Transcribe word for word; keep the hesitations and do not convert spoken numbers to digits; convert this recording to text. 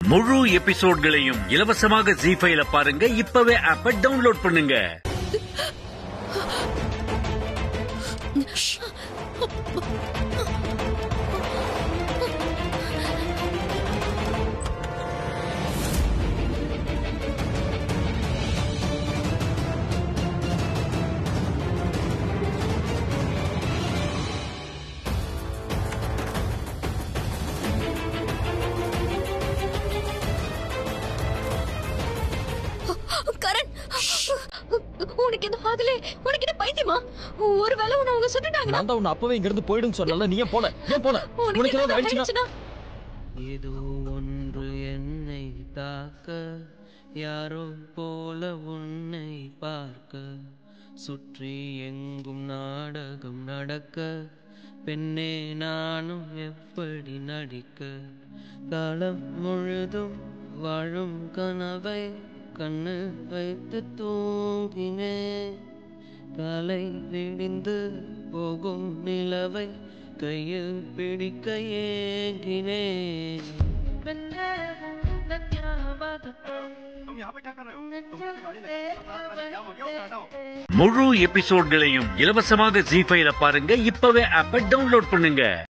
முழு எபிசோட்களையும் இலவசமாக ஜீ ஃபைவ்ல பாருங்க. இப்பவே ஆப்பை டவுன்லோட் பண்ணுங்க. உனக்கு இந்த ஆதலே உனக்கு என்ன பைத்தியமா? ஒருவேளை உன்னை அவங்க சுட்டுட்டாங்க. நான் தான் உன்னை அப்பவே இங்க இருந்து போய்டுன்னு சொன்னல, நீ ஏன் போல? ஏன் போல? உனக்கு ஏதாவது ஆயிடுச்சுனா? ஏதோ ஒன்று என்னை தாக்க, யாரோ போல உன்னை பார்க்க, சுற்றி எங்கும் நாடகம் நடக்க, பெண்ணே நானும் எப்படி நடிக்க, காலம் முழுதும் வாழும் கனவை கண்ணு வைத்து தூங்கினே, காலை விடிந்து போகும் நிலவை கையில் பிடிக்க ஏங்கினே. முழு எபிசோட்களையும் இலவசமாக ஜீ ஃபைவ்ல பாருங்க. இப்பவே ஆப்பை டவுன்லோட் பண்ணுங்க.